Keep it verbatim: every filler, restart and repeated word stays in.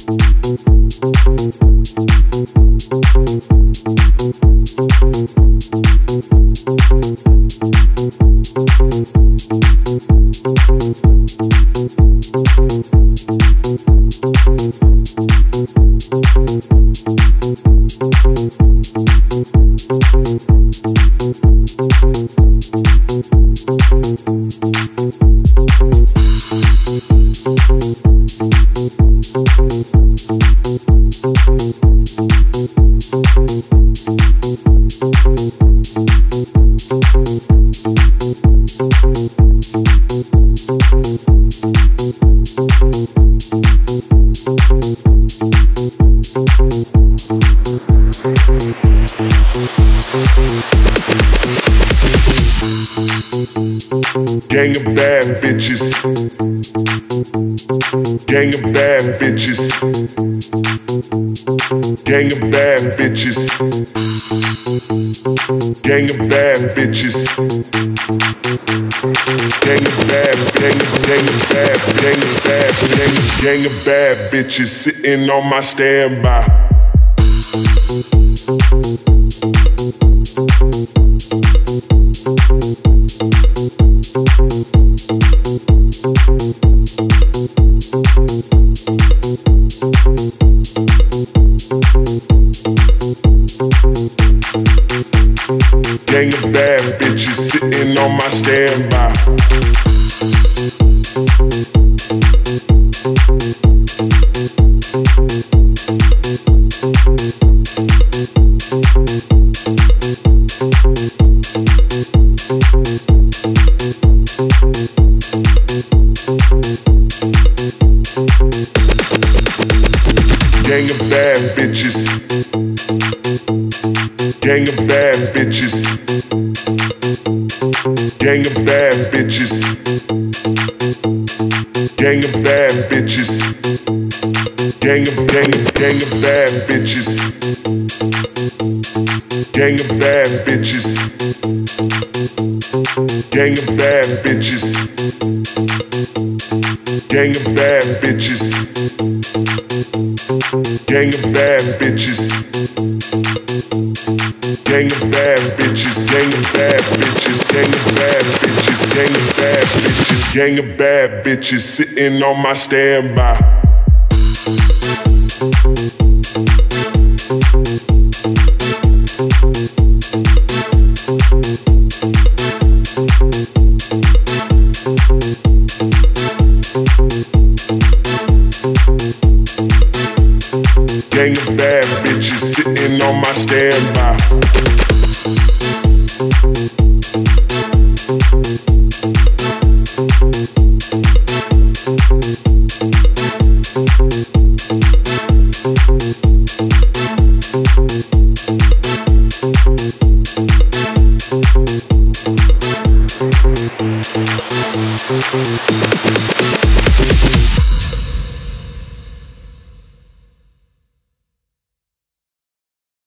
Gang of bad bitches. Gang of bad bitches. Gang of bad bitches. Gang of bad bitches. Gang of bad, gang of, gang of bad, gang of bad, gang of, gang of bad bitches sitting on my standby. Gang of bad bitches sitting on my standby. Gang of bad bitches. Gang of bad bitches. Gang of bad bitches. Gang of bad bitches. Gang of gang of gang of bad bitches. Gang of bad bitches. Gang of bad bitches. Gang of bad bitches. Gang of bad bitches. Gang of bad bitches. Gang of bad bitches. Gang of bad bitches. Gang of bad bitches. Gang of bad bitches sitting on my standby. Gang of bad bitches sitting on my standby.